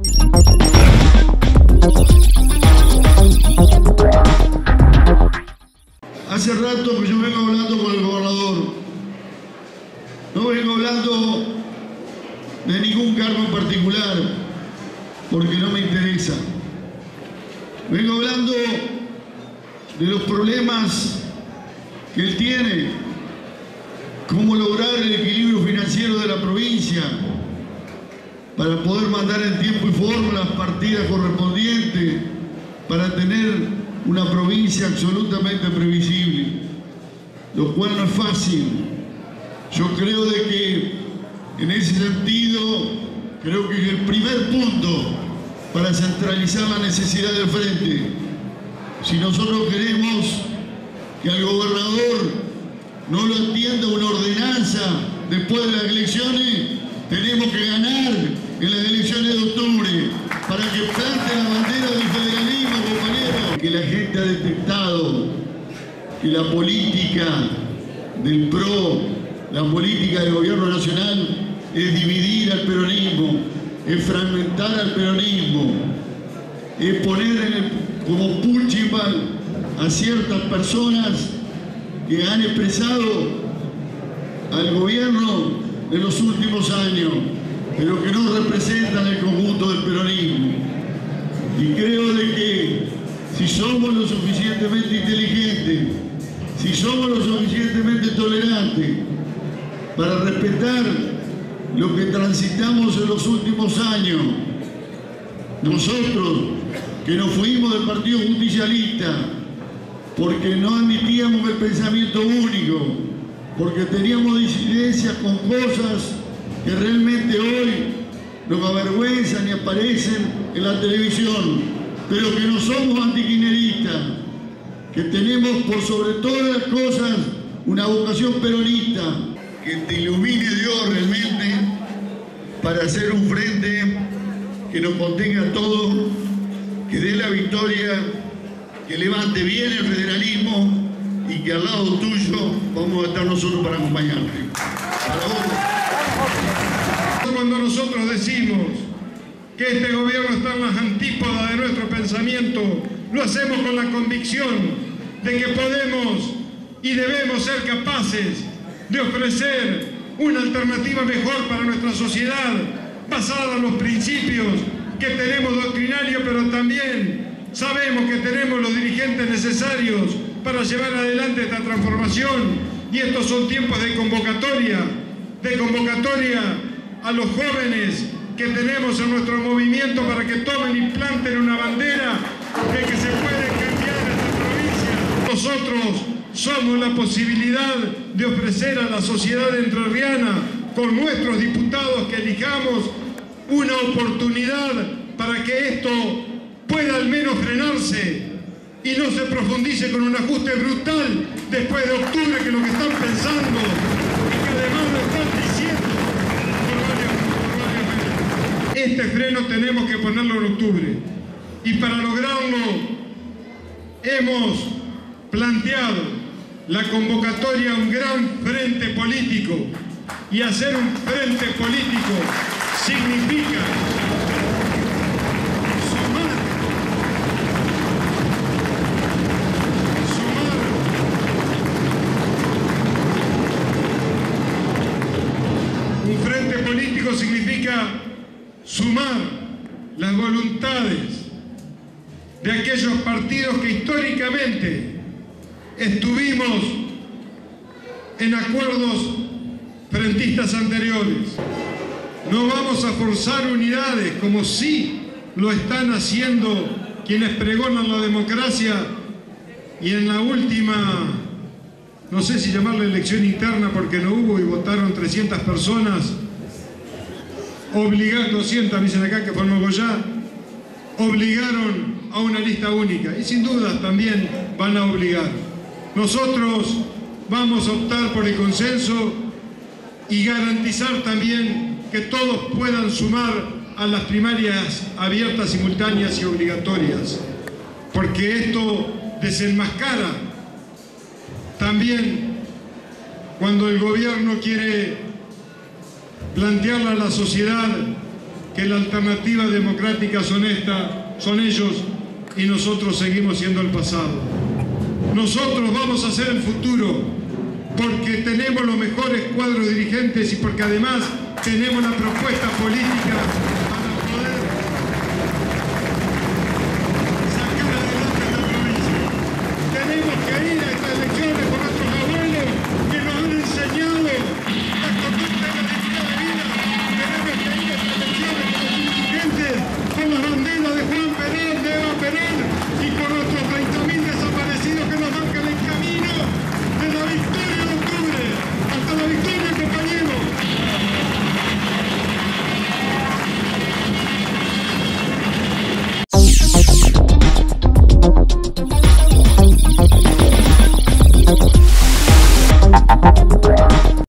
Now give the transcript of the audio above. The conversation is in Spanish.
Hace rato que yo vengo hablando con el gobernador. No vengo hablando de ningún cargo en particular, porque no me interesa. Vengo hablando de los problemas que él tiene, cómo lograr el equilibrio financiero de la provincia para poder mandar en tiempo y forma las partidas correspondientes para tener una provincia absolutamente previsible, lo cual no es fácil. Yo creo de que en ese sentido, creo que es el primer punto para centralizar la necesidad del frente. Si nosotros queremos que al gobernador no lo atienda una ordenanza después de las elecciones, tenemos que ganar en las elecciones de octubre para que plante la bandera del federalismo, compañeros. Que la gente ha detectado que la política del PRO, la política del gobierno nacional, es dividir al peronismo, es fragmentar al peronismo, es poner como punching ball a ciertas personas que han expresado al gobierno de los últimos años, pero que no representan el conjunto del peronismo. Y creo de que si somos lo suficientemente inteligentes, si somos lo suficientemente tolerantes para respetar lo que transitamos en los últimos años, nosotros que nos fuimos del Partido Justicialista porque no admitíamos el pensamiento único, porque teníamos disidencias con cosas que realmente hoy nos avergüenzan y aparecen en la televisión, pero que no somos antikirchneristas, que tenemos por sobre todas las cosas una vocación peronista. Que te ilumine Dios realmente para hacer un frente que nos contenga a todos, que dé la victoria, que levante bien el federalismo y que al lado tuyo vamos a estar nosotros para acompañarte. Cuando nosotros decimos que este gobierno está en las antípodas de nuestro pensamiento, lo hacemos con la convicción de que podemos y debemos ser capaces de ofrecer una alternativa mejor para nuestra sociedad, basada en los principios que tenemos doctrinarios, pero también sabemos que tenemos los dirigentes necesarios para llevar adelante esta transformación, y estos son tiempos de convocatoria a los jóvenes que tenemos en nuestro movimiento para que tomen y planten una bandera de que se puede cambiar esta provincia. Nosotros somos la posibilidad de ofrecer a la sociedad entrerriana, con nuestros diputados que elijamos, una oportunidad para que esto pueda al menos frenarse y no se profundice con un ajuste brutal después de octubre, que es lo que están pensando y que además lo están diciendo por varios meses. Este freno tenemos que ponerlo en octubre, y para lograrlo hemos planteado la convocatoria a un gran frente político, y hacer un frente político significa sumar un frente político significa sumar las voluntades de aquellos partidos que históricamente estuvimos en acuerdos frentistas anteriores. No vamos a forzar unidades como sí lo están haciendo quienes pregonan la democracia, y en la última, no sé si llamarla elección interna porque no hubo y votaron 300 personas, obligaron, 200 dicen acá que fue en Mogollá, obligaron a una lista única, y sin duda también van a obligar. Nosotros vamos a optar por el consenso y garantizar también que todos puedan sumar a las primarias abiertas, simultáneas y obligatorias, porque esto desenmascara también cuando el gobierno quiere plantearle a la sociedad que la alternativa democrática son ellos y nosotros seguimos siendo el pasado. Nosotros vamos a ser el futuro porque tenemos los mejores cuadros dirigentes y porque además tenemos la propuesta política